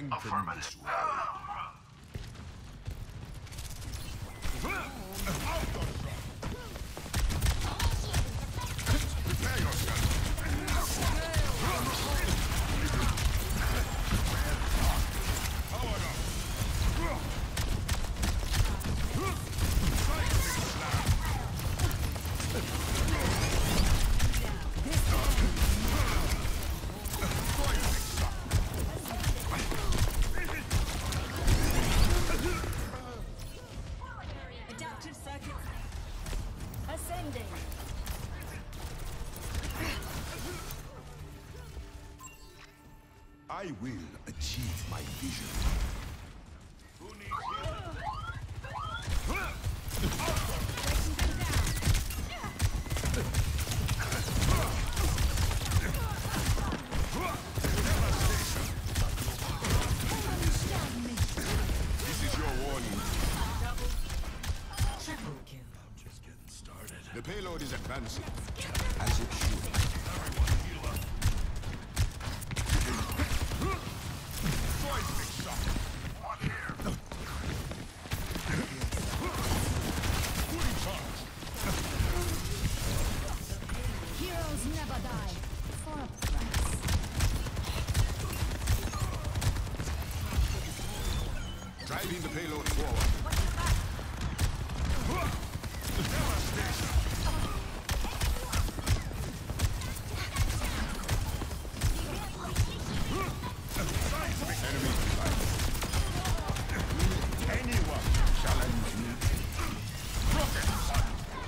strengthen this world. Prepare yourself. Adaptive circuits ascending. I will achieve my vision. Who needs healing? This is your warning. Triple kill. I'm just getting started. The payload is advancing, as it should. Everyone heal up. Seismic shock. On here. Fully charged. Heroes never die. For a price. Driving the payload forward. Devastation. Enemy sight. Anyone challenge me? Rocket punch.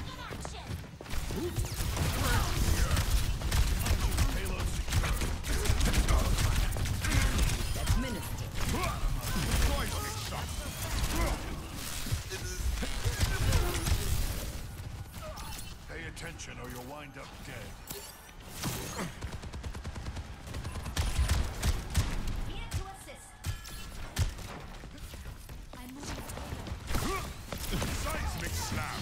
Payload secure. Administered. Seismic shock. Pay attention or you'll wind up dead. Here to assist. I'm moving Seismic slam.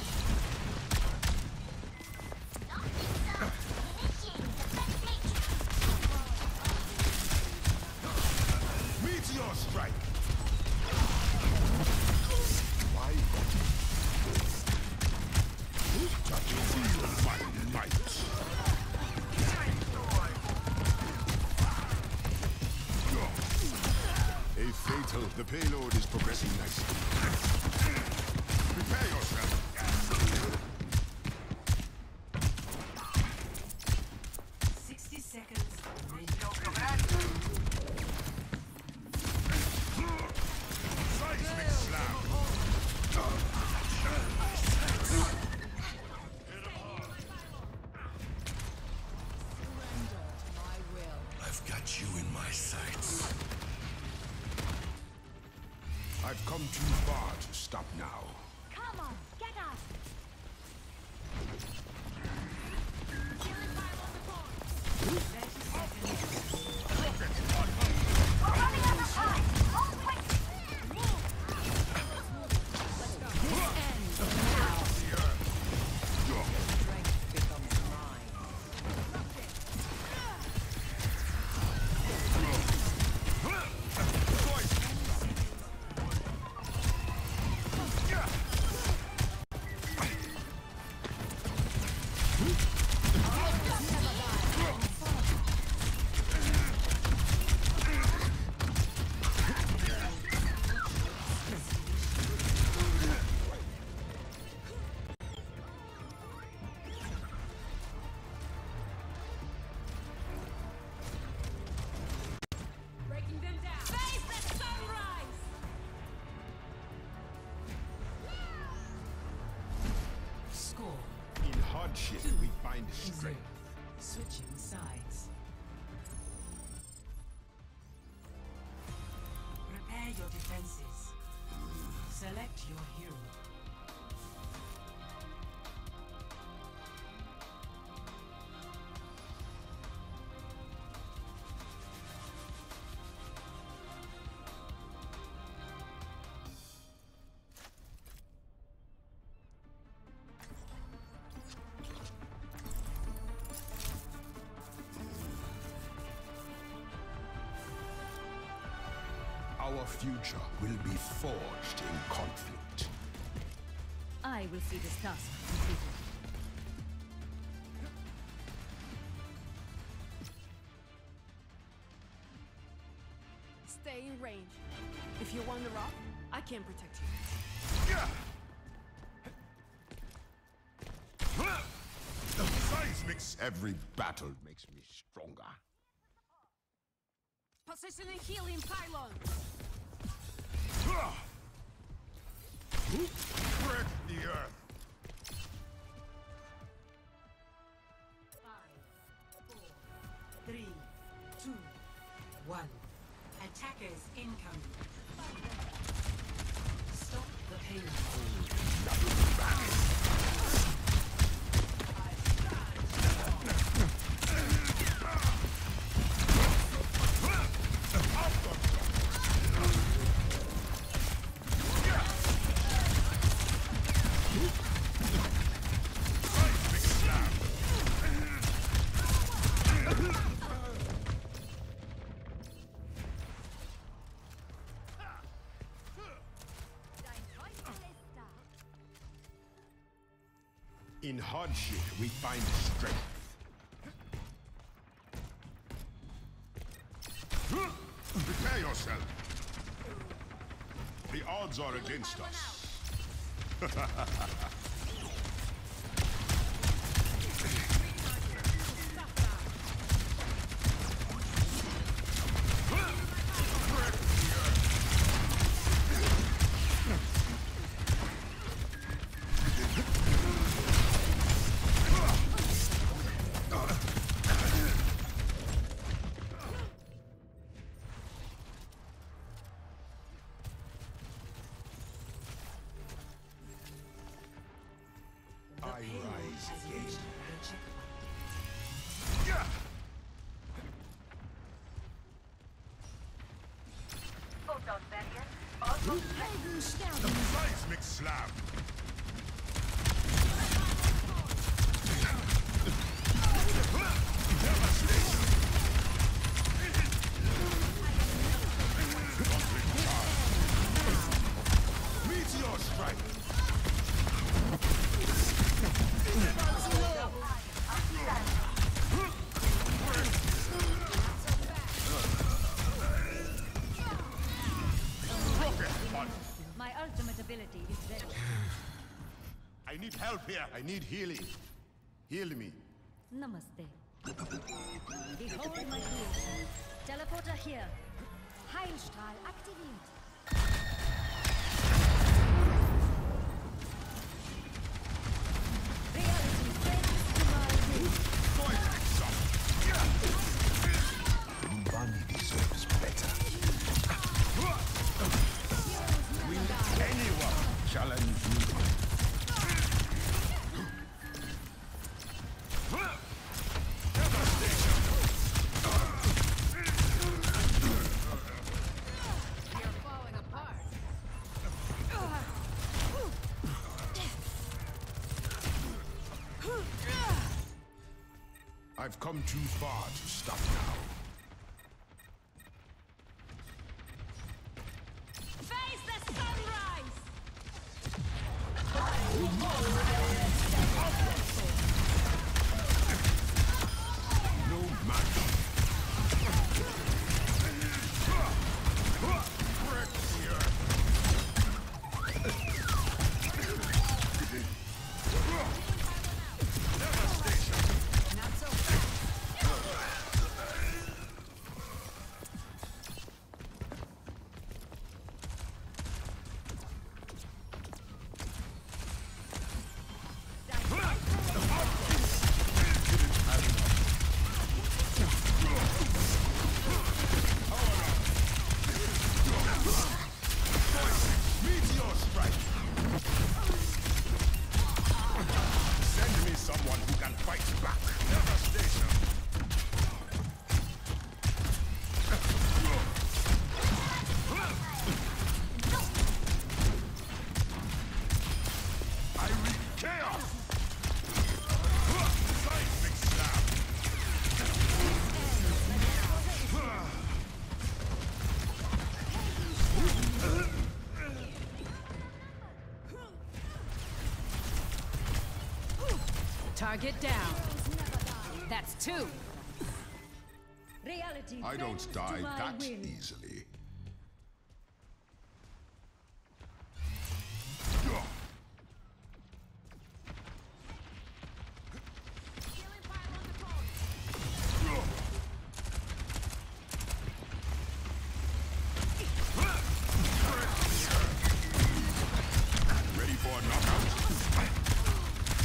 Meteor strike. Why? Touch feel my might. A fatal. The payload is progressing nicely. Prepare yourself. 60 seconds. Seismic slam. Surrender to my will. I've got you in my sights. I've come too far to stop now. Come on, get us. Breaking them down. Face the sunrise. Score. In hardship, we find strength. Switching sides. Prepare your defenses. Select your hero. Our future will be forged in conflict. I will see this task completed. Stay in range. If you wander off, I can protect you. Seismics! Every battle makes me stronger. Positioning healing pylon. Break the earth! 5, 4, 3, 2, 1. Attackers incoming. Stop the payload. In hardship, we find strength. Prepare yourself. The odds are against us. I rise again. Photon barrier almost Seismic slam. Meteor strike. My ultimate ability is ready. I need help here. I need healing. Heal me. Namaste. Behold my creation. Teleporter here. Heilstrahl aktiviert. Reality bends to my will. Bunny deserves better. Will anyone challenge me? You're falling apart. I've come too far to stop now. Face the sunrise! No match. Break the earth. Devastation. Not so fast. Target down. That's 2. Reality I don't bends die to my that will. easily. Ready for a knockout?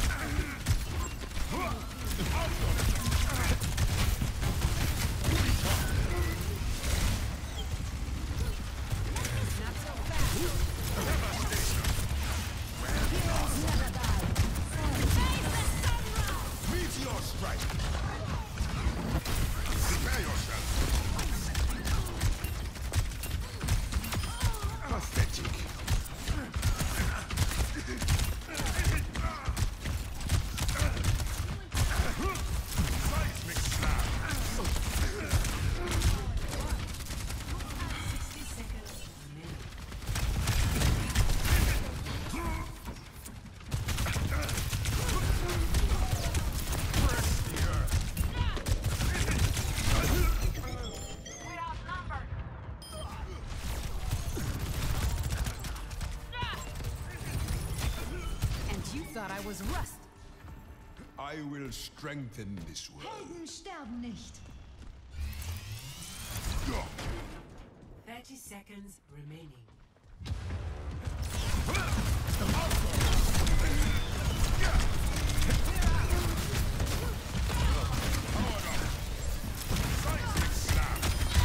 Meteor strike! Prepare yourself! Pathetic. Seismic slam! 60 seconds remaining. Press the earth! We outnumbered. And you thought I was rust. I will strengthen this world. Helden sterben nicht. 30 seconds remaining. Seismic slam!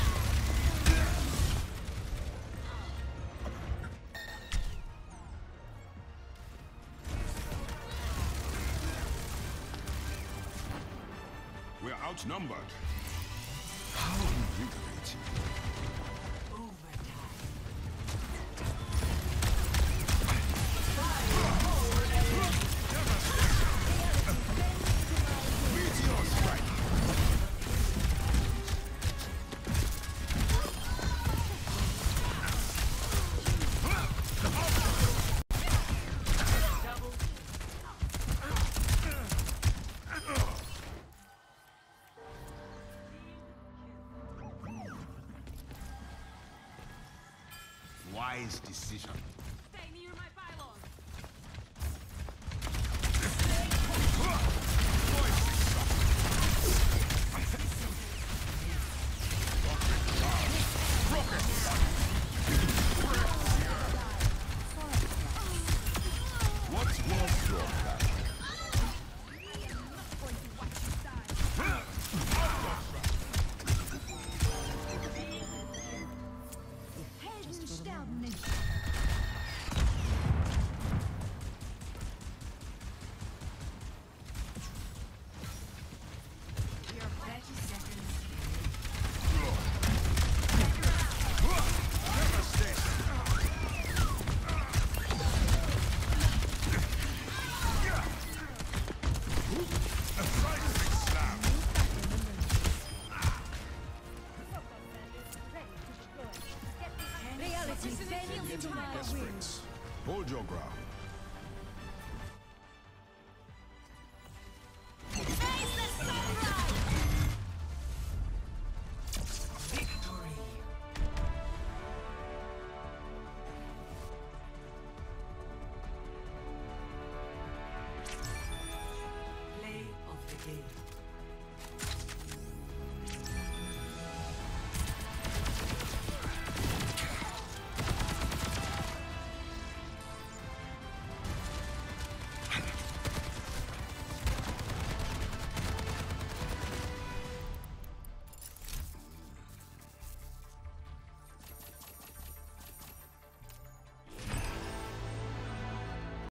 We're outnumbered. How invigorating. Overtime. Meteor strike! Wise decisions.